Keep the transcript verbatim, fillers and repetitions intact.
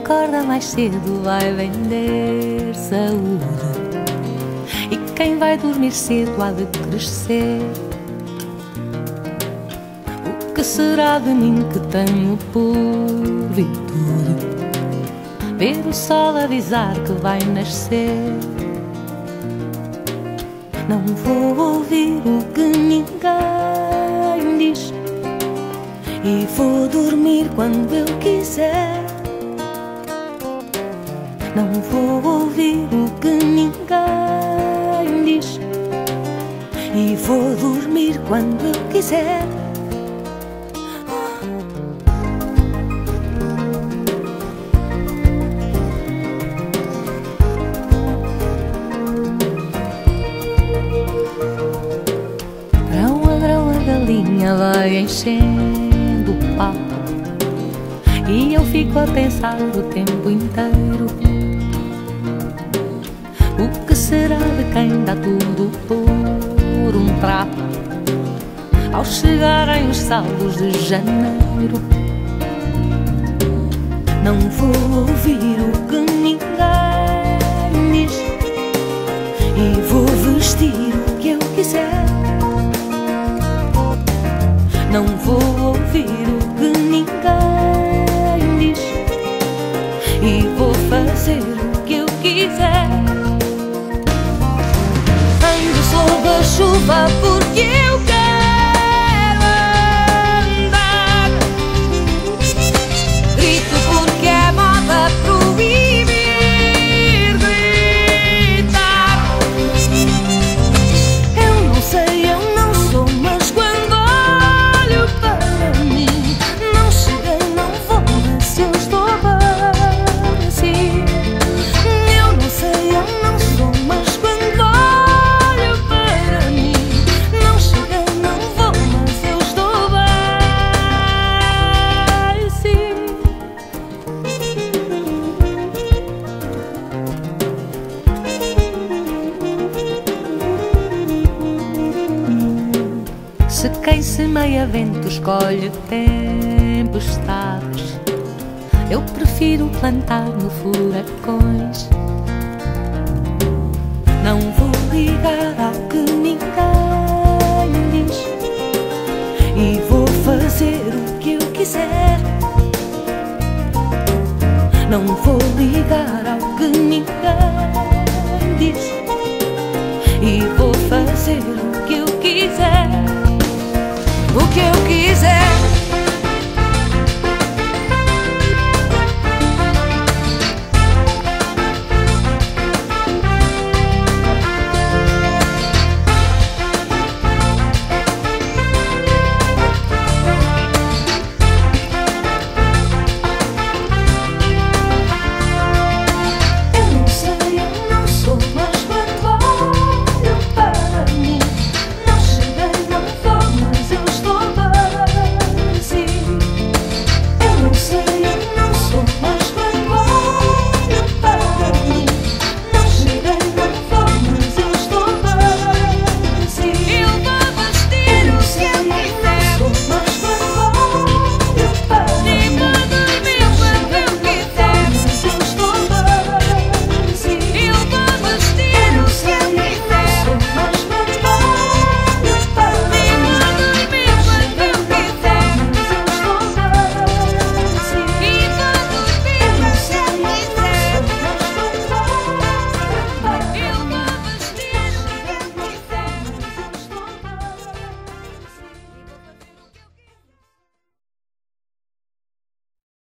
acorda mais cedo vai vender saúde, e quem vai dormir cedo há de crescer. O que será de mim que tenho por virtude ver o sol avisar que vai nascer? Não vou ouvir o que ninguém diz e vou dormir quando eu quiser. Não vou ouvir o que ninguém diz e vou dormir quando eu quiser. Vai enchendo o papo e eu fico a pensar o tempo inteiro: o que será de quem dá tudo por um trapo ao chegarem os saldos de janeiro? Não vou ouvir o que ninguém diz e vou vestir o que eu quiser. Não vou ouvir o que ninguém diz e vou fazer o que eu quiser. Ando sob a chuva porque eu quero andar, grito porque é moda proibir gritar. Eu não sei, eu não sou, mas quando quem semeia vento escolhe tempestades, eu prefiro plantar no furacões. Não vou ligar ao que ninguém diz e vou fazer o que eu quiser. Não vou ligar ao que ninguém diz e vou fazer o que eu quiser. O que eu quiser.